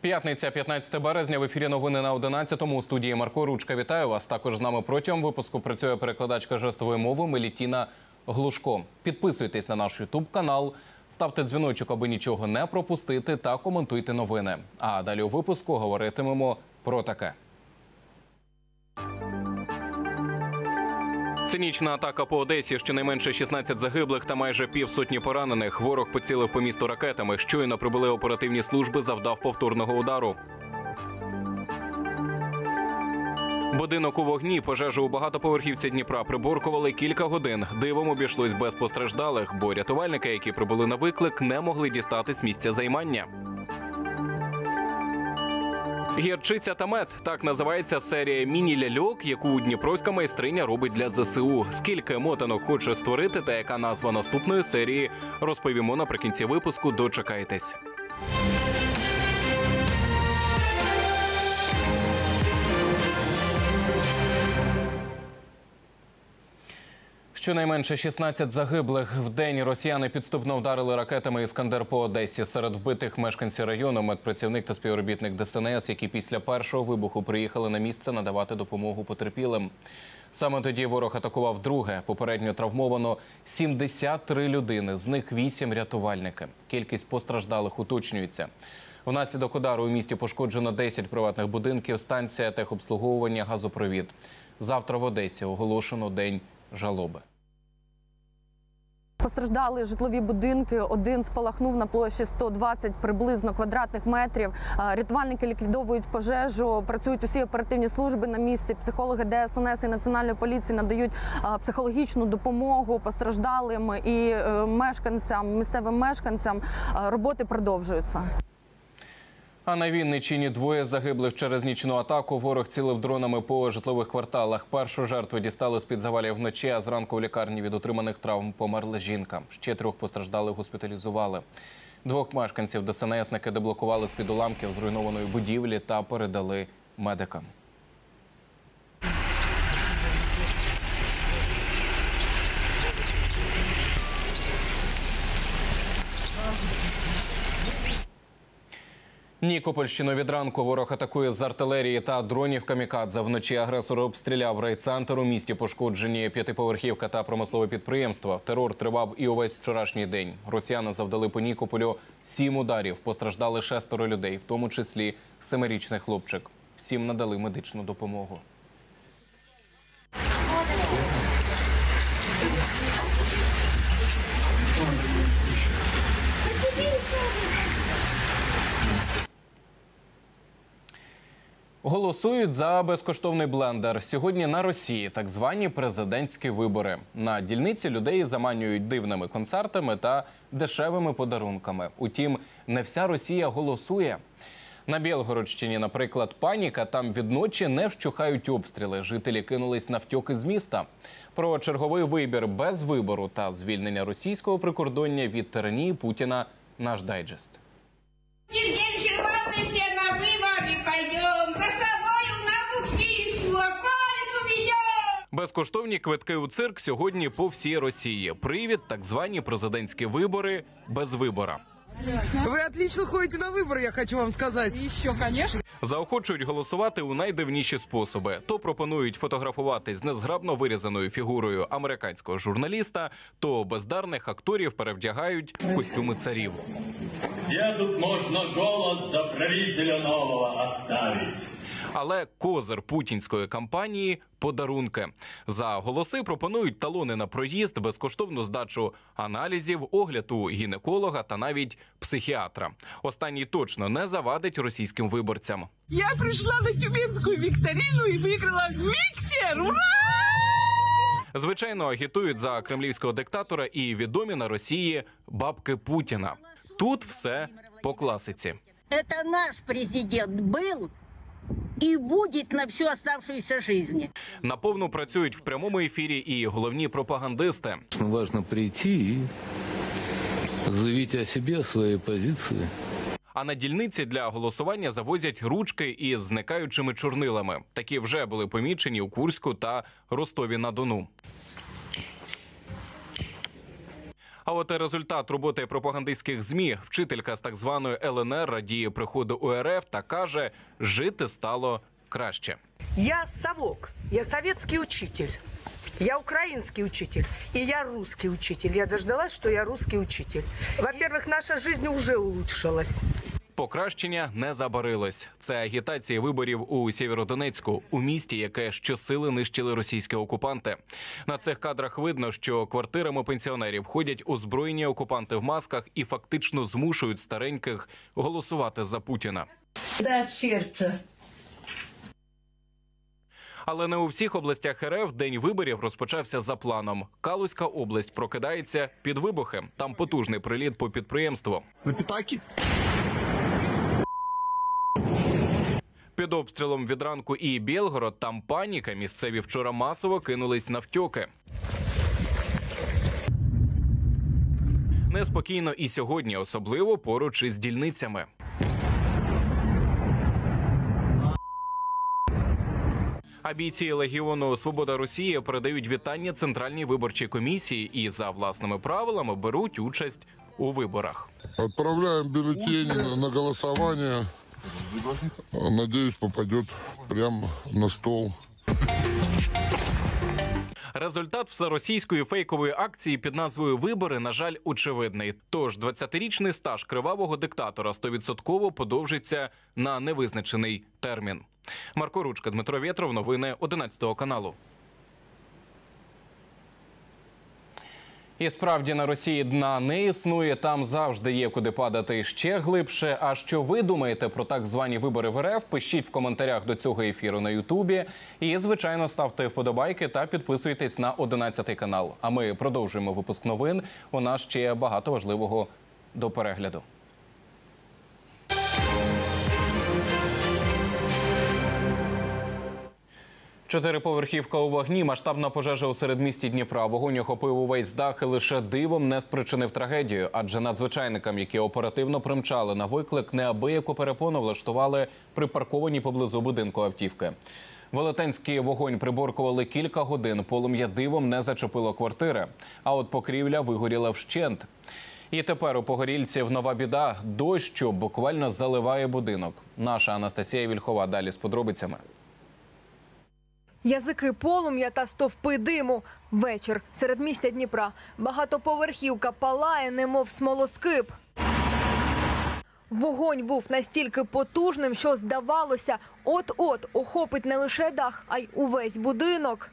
П'ятниця, 15 березня. В ефірі новини на 11-му. У студії Марко Ручка. Вітаю вас. Також з нами протягом випуску працює перекладачка жестової мови Мелітіна Глушко. Підписуйтесь на наш ютуб-канал, ставте дзвіночок, аби нічого не пропустити, та коментуйте новини. А далі у випуску говоритимемо про таке. Цинічна атака по Одесі, щонайменше 16 загиблих та майже півсотні поранених. Ворог поцілив по місту ракетами. Щойно прибули оперативні служби, завдав повторного удару. Будинок у вогні. Пожежу у багатоповерхівці Дніпра приборкували кілька годин. Дивом обійшлось без постраждалих, бо рятувальники, які прибули на виклик, не могли дістатись місця займання. «Гірчиця та мед» – так називається серія міні-ляльок, яку дніпровська майстриня робить для ЗСУ. Скільки мотанок хоче створити та яка назва наступної серії – розповімо наприкінці випуску. Дочекайтесь. Щонайменше 16 загиблих. Вдень росіяни підступно вдарили ракетами «Іскандер» по Одесі. Серед вбитих мешканці району, медпрацівник та співробітник ДСНС, які після першого вибуху приїхали на місце надавати допомогу потерпілим. Саме тоді ворог атакував друге. Попередньо травмовано 73 людини, з них 8 рятувальники. Кількість постраждалих уточнюється. Внаслідок удару у місті пошкоджено 10 приватних будинків, станція техобслуговування, газопровід. Завтра в Одесі оголошено день жалоби. Постраждали житлові будинки. Один спалахнув на площі 120 приблизно квадратних метрів. Рятувальники ліквідовують пожежу, працюють усі оперативні служби на місці. Психологи ДСНС і Національної поліції надають психологічну допомогу постраждалим і мешканцям, місцевим мешканцям. Роботи продовжуються. А на Вінниччині двоє загиблих через нічну атаку. Ворог цілив дронами по житлових кварталах. Першу жертву дістали з-під завалів вночі, а зранку в лікарні від отриманих травм померла жінка. Ще 3 постраждалих госпіталізували. 2 мешканців ДСНСники деблокували з-під уламків зруйнованої будівлі та передали медикам. Нікопольщину від ранку ворог атакує з артилерії та дронів камікадзе. Вночі агресор обстріляв райцентр. У місті пошкоджені 5-поверхівка та промислове підприємство. Терор тривав і увесь вчорашній день. Росіяни завдали по Нікополю 7 ударів. Постраждали 6 людей, в тому числі 7-річний хлопчик. Всім надали медичну допомогу. Голосують за безкоштовний блендер. Сьогодні на Росії так звані президентські вибори. На дільниці людей заманюють дивними концертами та дешевими подарунками. Утім, не вся Росія голосує. На Білгородщині, наприклад, паніка. Там відночі не вщухають обстріли. Жителі кинулись навтьоки з міста. Про черговий вибір без вибору та звільнення російського прикордоння від тиранії Путіна – наш дайджест. Безкоштовні квитки у цирк сьогодні по всій Росії. Привід – так звані президентські вибори без вибора. Ви отлично ходите на вибори, я хочу вам сказати. Ще, звісно. Заохочують голосувати у найдивніші способи. То пропонують фотографуватись з незграбно вирізаною фігурою американського журналіста, то бездарних акторів перевдягають в костюми царів. Де тут можна голос за правителя нового оставити? Але козир путінської кампанії – подарунки. За голоси пропонують талони на проїзд, безкоштовну здачу аналізів, огляд у гінеколога та навіть психіатра. Останній точно не завадить російським виборцям. Я прийшла на Тюменську вікторину і виграла міксер! Ура! Звичайно, агітують за кремлівського диктатора і відомі на Росії бабки Путіна. Тут все по класиці. Це наш президент був і буде на всю оставшуюся життя. Наповну працюють в прямому ефірі і головні пропагандисти. Важно прийти і заявити о себе, о своїй позиції. А на дільниці для голосування завозять ручки із зникаючими чорнилами. Такі вже були помічені у Курську та Ростові-на-Дону. А от і результат роботи пропагандистських ЗМІ. Вчителька з так званої ЛНР радіє приходу УРФ та каже, жити стало краще. Я совок, я советский учитель, я украинский учитель и я русский учитель. Я дождалась, что я русский учитель. Во-первых, наша жизнь уже улучшилась. Покращення не забарилось. Це агітація виборів у Сєвєродонецьку, у місті, яке щосили нищили російські окупанти. На цих кадрах видно, що квартирами пенсіонерів ходять озброєні окупанти в масках і фактично змушують стареньких голосувати за Путіна. Да, сердце. Але не у всіх областях РФ день виборів розпочався за планом. Калузька область прокидається під вибухи. Там потужний приліт по підприємству. На пятаки? Під обстрілом від ранку і Білгород, там паніка. Місцеві вчора масово кинулись навтьоки. Неспокійно і сьогодні, особливо поруч із дільницями. А бійці Легіону «Свобода Росії» передають вітання Центральній виборчій комісії і за власними правилами беруть участь у виборах. Отправляем бюллетень на голосование. Надеюсь, попадет прямо на стол. Результат всеросійської фейкової акції під назвою «Вибори», на жаль, очевидний. Тож 20-річний стаж кривавого диктатора 100% подовжиться на невизначений термін. Марко Ручка, Дмитро Вєтров, новини 11 каналу. І справді на Росії дна не існує, там завжди є куди падати ще глибше. А що ви думаєте про так звані вибори в РФ, пишіть в коментарях до цього ефіру на Ютубі. І, звичайно, ставте вподобайки та підписуйтесь на 11 канал. А ми продовжуємо випуск новин. У нас ще багато важливого до перегляду. Чотириповерхівка у вогні, масштабна пожежа у середмісті Дніпра. Вогонь охопив увесь дах і лише дивом не спричинив трагедію. Адже надзвичайникам, які оперативно примчали на виклик, неабияку перепону влаштували припарковані поблизу будинку автівки. Велетенський вогонь приборкували кілька годин, полум'я дивом не зачепило квартири. А от покрівля вигоріла вщент. І тепер у погорільців нова біда – дощ, що буквально заливає будинок. Наша Анастасія Вільхова далі з подробицями. Язики полум'я та стовпи диму. Вечір. Середмістя Дніпра. Багатоповерхівка палає, немов смолоскип. Вогонь був настільки потужним, що, здавалося, от-от охопить не лише дах, а й увесь будинок.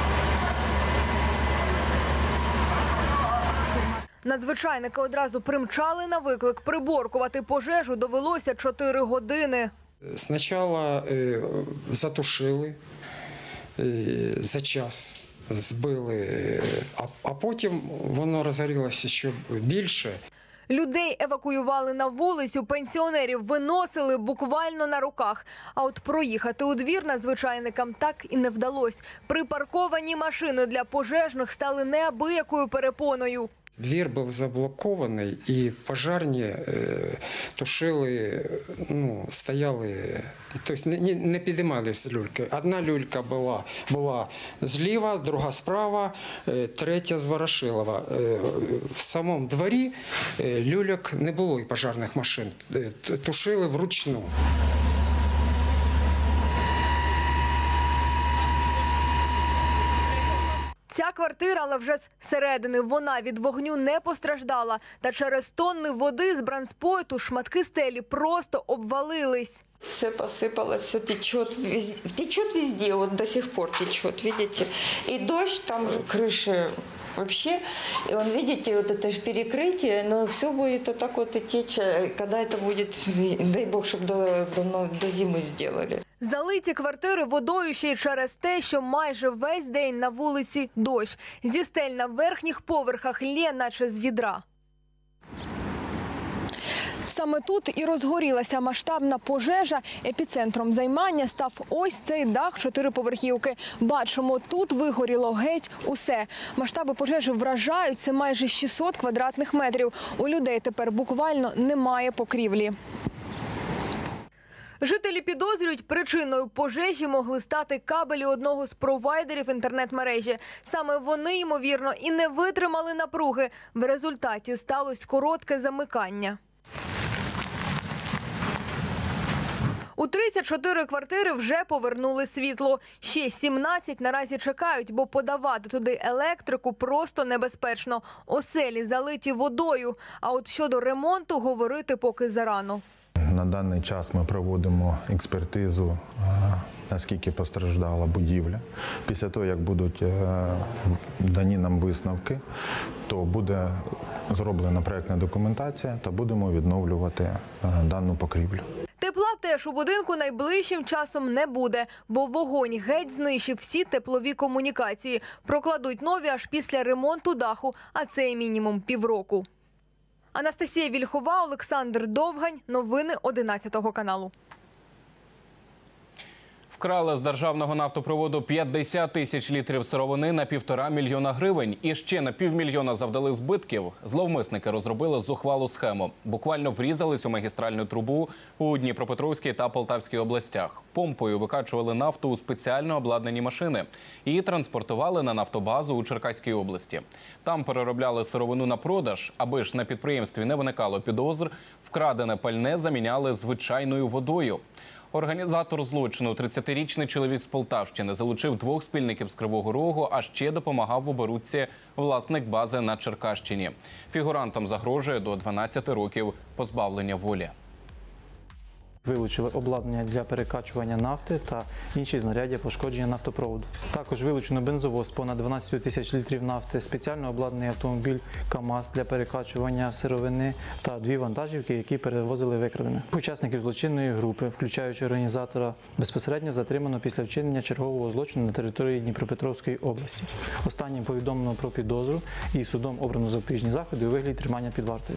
Надзвичайники одразу примчали на виклик. Приборкувати пожежу довелося 4 години. Спочатку затушили за час, збили, а потім воно розгорілося ще більше. Людей евакуювали на вулицю, пенсіонерів виносили буквально на руках. А от проїхати у двір надзвичайникам так і не вдалося. Припарковані машини для пожежних стали неабиякою перепоною. Двір був заблокований, і пожежні тушили, стояли, тобто не підіймалися люльки. Одна люлька була зліва, друга справа, третя з Ворошилова. В самому дворі люльок не було і пожежних машин, тушили вручну. Ця квартира, але вже зсередини, вона від вогню не постраждала. Та через тонни води з бранспойту шматки стелі просто обвалились. Все посыпало, все течет везде, вот до сих пор течет, видите. И дождь, там крыши вообще, и он, видите, вот это же перекрытие, но все будет вот так вот и течь, когда это будет, дай бог, чтобы до зимы сделали. Залиті квартири водою ще й через те, що майже весь день на вулиці дощ. Зі стель на верхніх поверхах лє, наче з відра. Саме тут і розгорілася масштабна пожежа. Епіцентром займання став ось цей дах чотириповерхівки. Бачимо, тут вигоріло геть усе. Масштаби пожежі вражають, це майже 600 квадратних метрів. У людей тепер буквально немає покрівлі. Жителі підозрюють, причиною пожежі могли стати кабелі одного з провайдерів інтернет-мережі. Саме вони, ймовірно, і не витримали напруги. В результаті сталося коротке замикання. У 34 квартири вже повернули світло. Ще 17 наразі чекають, бо подавати туди електрику просто небезпечно. Оселі залиті водою. А от щодо ремонту говорити поки зарано. На даний час ми проводимо експертизу, наскільки постраждала будівля. Після того, як будуть дані нам висновки, то буде зроблена проєктна документація та будемо відновлювати дану покрівлю. Тепла теж у будинку найближчим часом не буде, бо вогонь геть знищив всі теплові комунікації. Прокладуть нові аж після ремонту даху, а це мінімум півроку. Анастасія Вільхова, Олександр Довгань. Новини 11 каналу. Вкрали з державного нафтопроводу 50 тисяч літрів сировини на 1,5 мільйона гривень. І ще на півмільйона завдали збитків. Зловмисники розробили зухвалу схему. Буквально врізались у магістральну трубу у Дніпропетровській та Полтавській областях. Помпою викачували нафту у спеціально обладнані машини. Її транспортували на нафтобазу у Черкаській області. Там переробляли сировину на продаж. Аби ж на підприємстві не виникало підозр, вкрадене пальне заміняли звичайною водою. Організатор злочину, 30-річний чоловік з Полтавщини, залучив 2 спільників з Кривого Рогу, а ще допомагав в оборудці власник бази на Черкащині. Фігурантам загрожує до 12 років позбавлення волі. Вилучили обладнання для перекачування нафти та інші знаряддя пошкодження нафтопроводу. Також вилучено бензовоз понад 12 тисяч літрів нафти, спеціально обладнаний автомобіль КАМАЗ для перекачування сировини та 2 вантажівки, які перевозили викрадене. Учасників злочинної групи, включаючи організатора, безпосередньо затримано після вчинення чергового злочину на території Дніпропетровської області. Останнім повідомлено про підозру і судом обрано запобіжні заходи у вигляді тримання під вартою.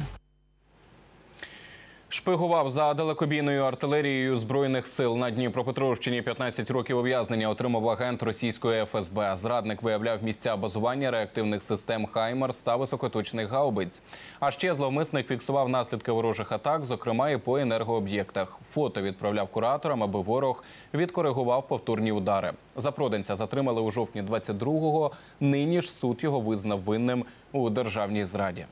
Шпигував за далекобійною артилерією Збройних сил. На Дніпропетровщині 15 років ув'язнення отримав агент російської ФСБ. Зрадник виявляв місця базування реактивних систем «Хаймарс» та високоточних гаубиць. А ще зловмисник фіксував наслідки ворожих атак, зокрема і по енергооб'єктах. Фото відправляв кураторам, аби ворог відкоригував повторні удари. Запроданця затримали у жовтні 22-го. Нині ж суд його визнав винним у державній зраді.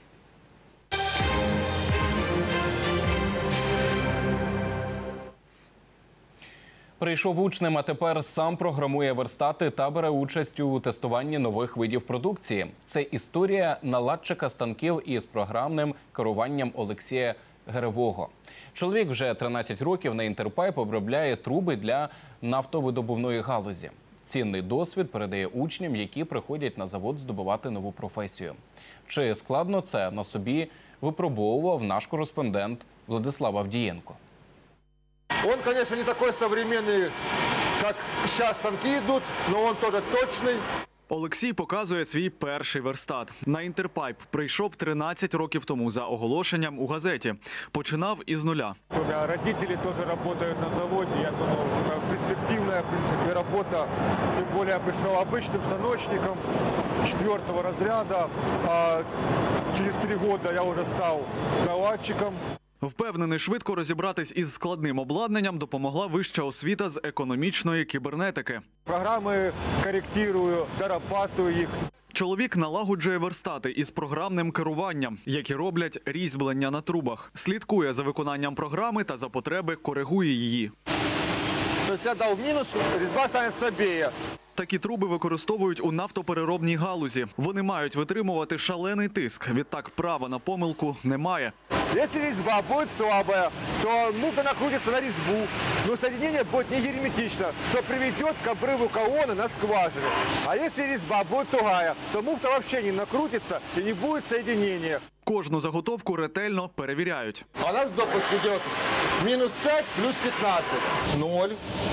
Прийшов учнем, а тепер сам програмує верстати та бере участь у тестуванні нових видів продукції. Це історія наладчика станків із програмним керуванням Олексія Геревого. Чоловік вже 13 років на Інтерпайп обробляє труби для нафтовидобувної галузі. Цінний досвід передає учням, які приходять на завод здобувати нову професію. Чи складно це на собі випробовував наш кореспондент Владислав Авдієнко. Он, конечно, не такой современный, как сейчас станки идут, но он тоже точный. Олексій показує свій перший верстат. На Інтерпайп прийшов 13 років тому за оголошенням у газеті. Починав із нуля. У меня родители тоже работают на заводе. Я думал, перспективная, в принципе, работа. Тем более я пришел обычным станочником 4-го разряда. А через 3 года я уже стал наладчиком. Впевнений, швидко розібратись із складним обладнанням допомогла вища освіта з економічної кібернетики. Програми коректирую, дорабатую їх. Чоловік налагоджує верстати із програмним керуванням, які роблять різьблення на трубах. Слідкує за виконанням програми та за потреби коригує її. Тобто я дав мінус, різьба стане слабіє. Такі труби використовують у нафтопереробній галузі. Вони мають витримувати шалений тиск. Відтак права на помилку немає. Если резьба будет слабая, то муфта накрутится на резьбу, но соединение будет не герметично, что приведет к обрыву колонны на скважине. А если резьба будет тугая, то муфта вообще не накрутится и не будет соединения. Кожну заготовку ретельно перевіряють. А у нас допуск идет минус 5 плюс 15. 0.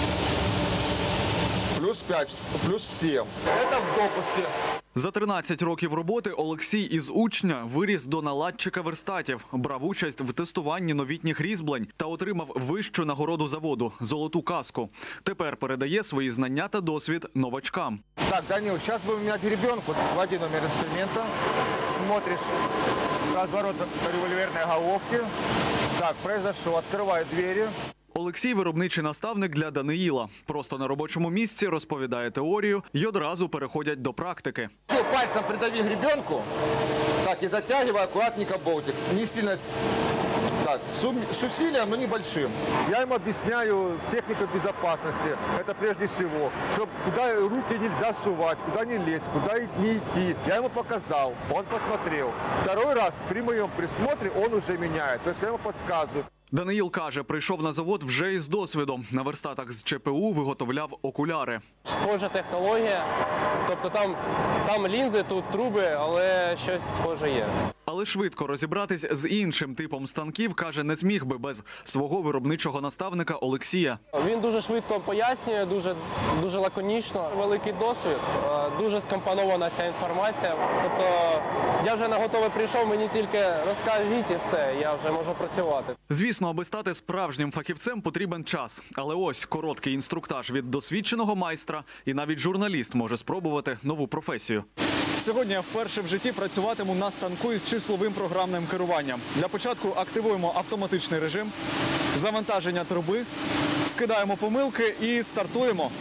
Плюс 5, плюс 7. Это в допуске. За 13 років роботи Олексій із учня виріс до наладчика верстатів, брав участь в тестуванні новітніх різьблень та отримав вищу нагороду заводу – золоту каску. Тепер передає свої знання та досвід новачкам. Так, Данил, сейчас будем менять ребенку. Вводи номер инструмента, смотришь разворот револьверной головки. Так, произошло, открываю двери. Олексій – виробничий наставник для Даниїла. Просто на робочому місці розповідає теорію і одразу переходять до практики. Пальцем придави гребенку, так, и затягивай аккуратненько болтик. Не сильно, так, с усилием, но небольшим. Я им объясняю технику безопасности. Это прежде всего, чтобы куда руки нельзя сувать, куда не лезть, куда не идти. Я ему показал, он посмотрел. Второй раз при моем присмотре он уже меняет, то есть я ему подсказываю. Даниїл каже, прийшов на завод вже із досвідом. На верстатах з ЧПУ виготовляв окуляри. Схожа технологія, тобто там лінзи, тут труби, але щось схоже є. Але швидко розібратись з іншим типом станків, каже, не зміг би без свого виробничого наставника Олексія. Він дуже швидко пояснює, дуже лаконічно. Великий досвід, дуже скомпонована ця інформація. Тобто я вже на готове прийшов, мені тільки розкажіть і все, я вже можу працювати. Звісно, аби стати справжнім фахівцем, потрібен час. Але ось короткий інструктаж від досвідченого майстра, і навіть журналіст може спробувати нову професію. Сьогодні я вперше в житті працюватиму на станку із числовим програмним керуванням. Для початку активуємо автоматичний режим, завантаження труби, скидаємо помилки і стартуємо.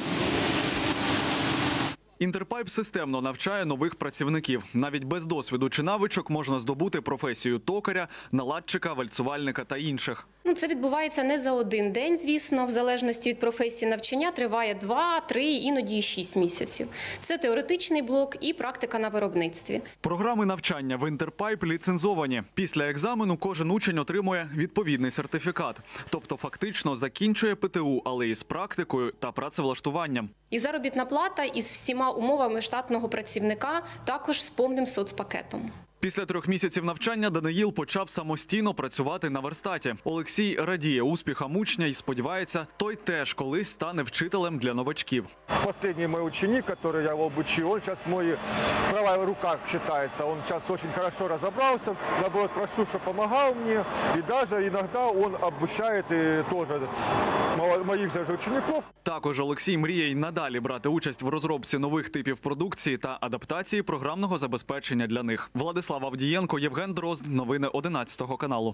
Інтерпайп системно навчає нових працівників. Навіть без досвіду чи навичок можна здобути професію токаря, наладчика, вальцувальника та інших. Це відбувається не за один день, звісно. В залежності від професії навчання триває 2, 3, іноді 6 місяців. Це теоретичний блок і практика на виробництві. Програми навчання в Інтерпайп ліцензовані. Після екзамену кожен учень отримує відповідний сертифікат. Тобто фактично закінчує ПТУ, але із практикою та працевлаштуванням. І заробітна плата із всіма умовами штатного працівника, також з повним соцпакетом. Після 3 місяців навчання Даниїл почав самостійно працювати на верстаті. Олексій радіє успіхам учня і сподівається, той теж колись стане вчителем для новачків. Последний мой ученик, который я его обучил, он сейчас мой правая рука считается. Он сейчас очень хорошо разобрался, наоборот, прошу, чтобы помогал мне. И даже иногда он обучает и тоже моих же учеников. Також Олексій мріє й надалі брати участь в розробці нових типів продукції та адаптації програмного забезпечення для них. Владислав Авдієнко, Євген Дрозд. Новини 11 каналу.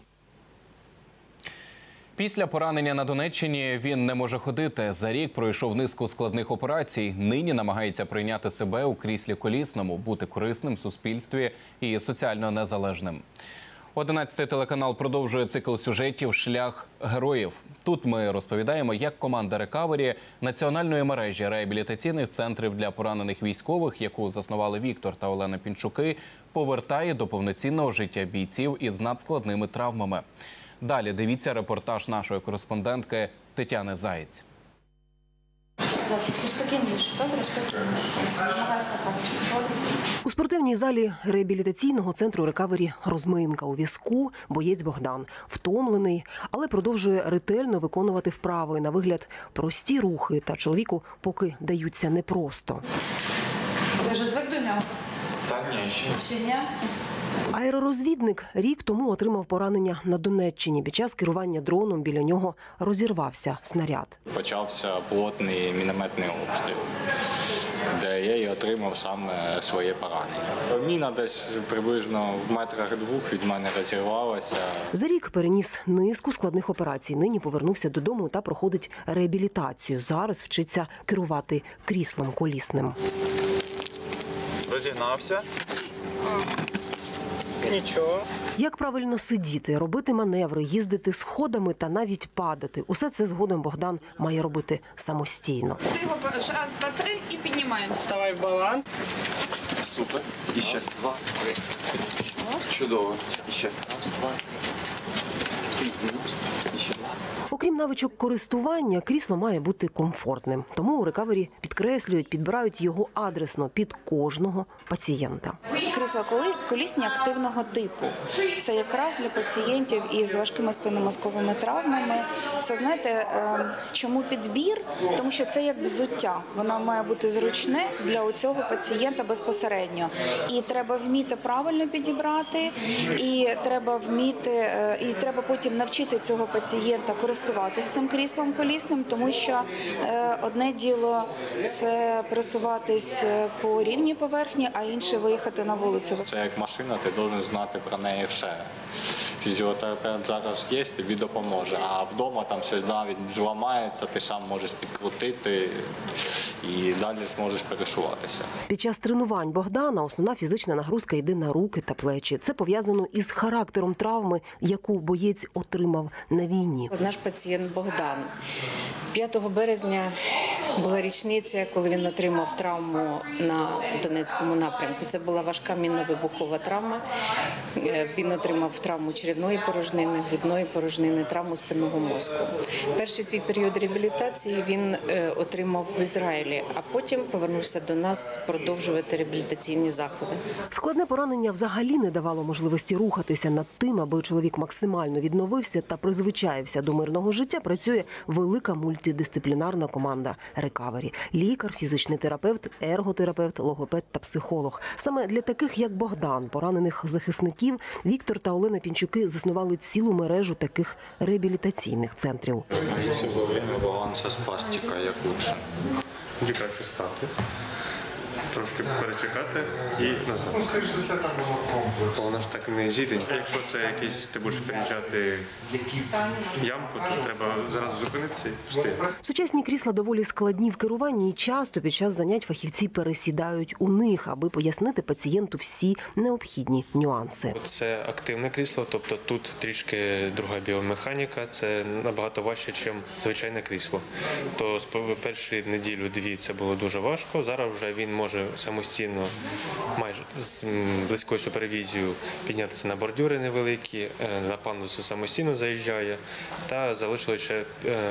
Після поранення на Донеччині він не може ходити. За рік пройшов низку складних операцій. Нині намагається прийняти себе у кріслі колісному, бути корисним в суспільстві і соціально незалежним. 11 телеканал продовжує цикл сюжетів «Шлях героїв». Тут ми розповідаємо, як команда «Рекавері» національної мережі реабілітаційних центрів для поранених військових, яку заснували Віктор та Олена Пінчуки, повертає до повноцінного життя бійців із надскладними травмами. Далі дивіться репортаж нашої кореспондентки Тетяни Заєць. У спортивній залі реабілітаційного центру «Рекавері» розминка. У візку боєць Богдан. Втомлений, але продовжує ретельно виконувати вправи. На вигляд прості рухи, та чоловіку поки даються непросто. Ти вже звик до нього? Та ні, ще ні. Аеророзвідник рік тому отримав поранення на Донеччині. Під час керування дроном біля нього розірвався снаряд. Почався плотний мінометний обстріл, де я і отримав саме своє поранення. Міна десь приблизно в метрах 2 від мене розірвалася. За рік переніс низку складних операцій. Нині повернувся додому та проходить реабілітацію. Зараз вчиться керувати кріслом колісним. Розігнався. Нічого. Як правильно сидіти, робити маневри, їздити сходами та навіть падати. Усе це згодом Богдан має робити самостійно. Ти його раз, 2, 3 і піднімаємо. Вставай в баланс. Супер. І ще 2, 3. Чудово. І ще раз, 2, 3. І ще 2. Окрім навичок користування, крісло має бути комфортним. Тому у «Рекавері» підкреслюють, підбирають його адресно під кожного пацієнта. Крісла колісні активного типу. Це якраз для пацієнтів із важкими спинномозковими травмами. Це, знаєте, чому підбір? Тому що це як взуття. Воно має бути зручне для цього пацієнта безпосередньо. І треба вміти правильно підібрати, і треба потім навчити цього пацієнта користуватися цим кріслом колісним, тому що одне діло – це пересуватись по рівній поверхні, а інше – виїхати на вулицю. Це як машина, ти повинен знати про неї все. фізіотерапевт зараз є, тобі допоможе. А вдома там щось навіть зламається, ти сам можеш підкрутити і далі зможеш пересуватися. Під час тренувань Богдана основна фізична нагрузка йде на руки та плечі. Це пов'язано із характером травми, яку боєць отримав на війні. Наш пацієнт Богдан. 5 березня була річниця, коли він отримав травму на Донецькому напрямку. Це була важка мінно-вибухова травма. Він отримав травму черевної порожнини, грудної порожнини, травму спинного мозку. Перший свій період реабілітації він отримав в Ізраїлі, а потім повернувся до нас продовжувати реабілітаційні заходи. Складне поранення взагалі не давало можливості рухатися. Над тим, аби чоловік максимально відновився та призвичаївся до мирного життя, працює велика мультидисциплінарна команда «Рекавері». Лікар, фізичний терапевт, ерготерапевт, логопед та психолог. Саме для таких, як Богдан, поранених захисників, Віктор та Олена Пінчуки заснували цілу мережу таких реабілітаційних центрів. Все во время балансу спастика, як лучше. Тоді краще стати, трошки перечекати і назад. Вона ж так не зійде. Якщо це якийсь, ти будеш переїжджати ямку, то треба зразу зупинитися і пустити. Сучасні крісла доволі складні в керуванні і часто під час занять фахівці пересідають у них, аби пояснити пацієнту всі необхідні нюанси. Це активне крісло, тобто тут трішки друга біомеханіка, це набагато важче, ніж звичайне крісло. То з першої неділю-дві це було дуже важко, зараз вже він може самостійно, майже з близькою супервізією, піднятися на бордюри невеликі, на пандуси самостійно заїжджає, та залишилось ще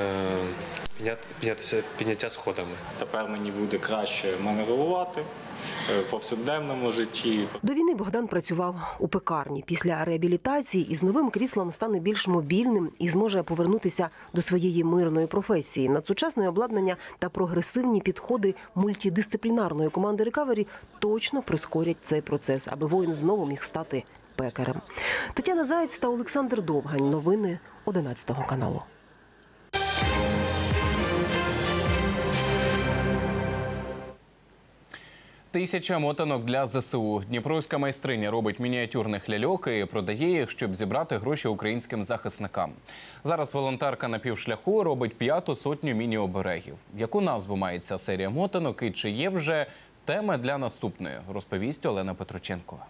підняття сходами. Тепер мені буде краще маневрувати в повсякденному житті. До війни Богдан працював у пекарні. Після реабілітації із новим кріслом стане більш мобільним і зможе повернутися до своєї мирної професії. Надсучасне обладнання та прогресивні підходи мультидисциплінарної команди «Рекавері» точно прискорять цей процес, аби воїн знову міг стати пекарем. Тетяна Заєць та Олександр Довгань. Новини 11 каналу. Тисяча мотанок для ЗСУ. Дніпровська майстриня робить мініатюрних ляльок і продає їх, щоб зібрати гроші українським захисникам. Зараз волонтерка на півшляху робить 5-ту сотню міні-оберегів. Яку назву має ця серія мотанок і чи є вже тема для наступної, розповість Олена Петроченкова.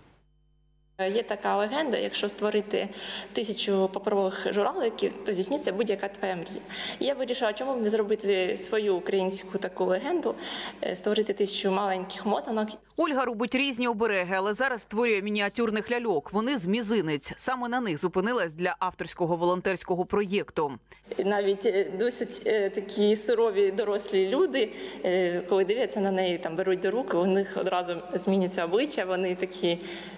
Є така легенда, якщо створити 1000 паперових журавликів, то здійсниться будь-яка твоя мрія. Я вирішила, чому б не зробити свою українську таку легенду, створити 1000 маленьких мотанок. Ольга робить різні обереги, але зараз створює мініатюрних ляльок. Вони з мізинець. Саме на них зупинилась для авторського волонтерського проєкту. Навіть досить такі сурові дорослі люди, коли дивляться на неї, там беруть до рук, у них одразу змінюється обличчя, вони такі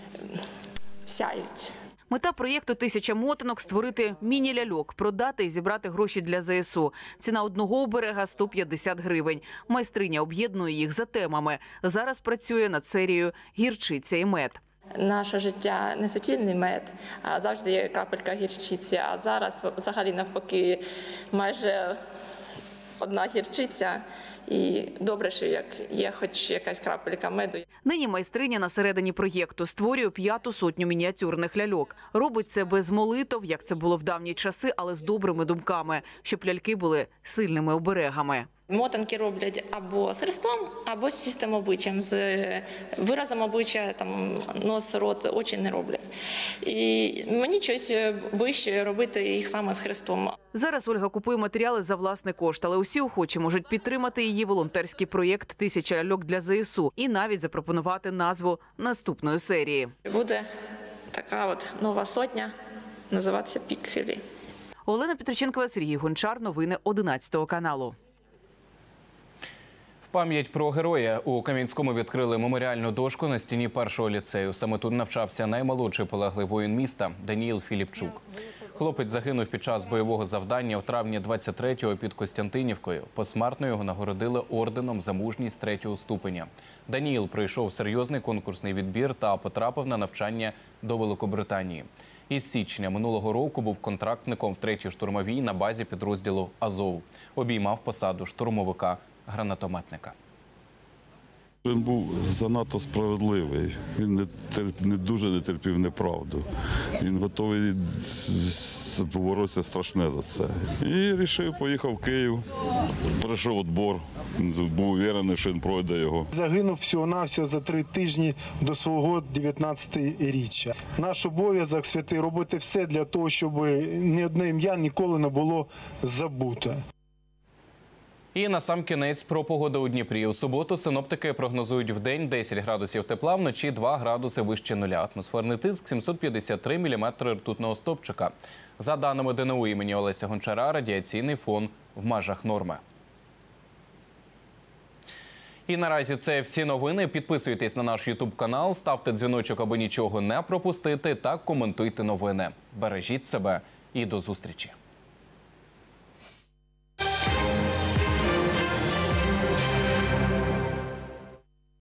сяють. Мета проєкту «1000 мотанок» – створити міні-ляльок, продати і зібрати гроші для ЗСУ. Ціна одного оберега – 150 гривень. Майстриня об'єднує їх за темами. Зараз працює над серією «Гірчиця і мед». Наше життя не суцільний мед, а завжди є крапелька гірчиці. А зараз взагалі навпаки майже одна гірчиця. І добре, що є хоч якась крапелька меду. Нині майстриня на середині проєкту створює 5-ту сотню мініатюрних ляльок. Робить це без молитов, як це було в давні часи, але з добрими думками, щоб ляльки були сильними оберегами. Мотанки роблять або з хрестом, або з чистим обличчям, з виразом обличчя, там, нос, рот, очі не роблять. І мені щось ближче робити їх саме з хрестом. Зараз Ольга купує матеріали за власний кошт, але усі охочі можуть підтримати її волонтерський проєкт «1000 ляльок для ЗСУ» і навіть запропонувати назву наступної серії. Буде така от нова сотня, називатися «Пікселі». Олена Петроченкова, Сергій Гончар. Новини 11 каналу. Пам'ять про героя. У Кам'янському відкрили меморіальну дошку на стіні першого ліцею. Саме тут навчався наймолодший полеглий воїн міста Даніїл Філіпчук. Хлопець загинув під час бойового завдання у травні 23-го під Костянтинівкою. Посмертно його нагородили орденом за мужність 3-го ступеня. Даніїл пройшов серйозний конкурсний відбір та потрапив на навчання до Великобританії. Із січня минулого року був контрактником в 3-й штурмовій на базі підрозділу «Азов». Обіймав посаду штурмовика-гранатометника. Він був занадто справедливий, він не дуже не терпів неправду. Він готовий боротися страшне за це. І вирішив, поїхав в Київ, пройшов відбір, був впевнений, що він пройде його. Загинув всього-навсього за 3 тижні до свого 19-річчя. Наш обов'язок, святий, робити все для того, щоб ні одне ім'я ніколи не було забуте. І насамкінець про погоду у Дніпрі. У суботу синоптики прогнозують вдень 10 градусів тепла, вночі 2 градуси вище нуля. Атмосферний тиск 753 міліметри ртутного стовпчика. За даними ДНУ імені Олеся Гончара, радіаційний фон в межах норми. І наразі це всі новини. Підписуйтесь на наш YouTube-канал, ставте дзвіночок, аби нічого не пропустити, та коментуйте новини. Бережіть себе і до зустрічі.